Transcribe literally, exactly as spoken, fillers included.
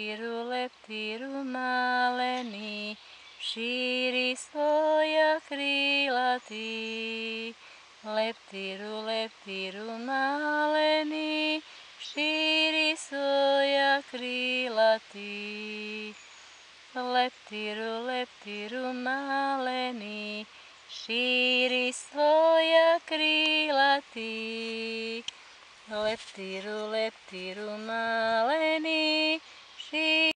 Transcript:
leptiru, leptiru maleni, šíri svoja kríla ty. Leptiru, leptiru maleni, šíri svoja kríla ty. Leptiru, leptiru maleni, šíri svoja kríla ty. Leptiru, leptiru maleni, šíri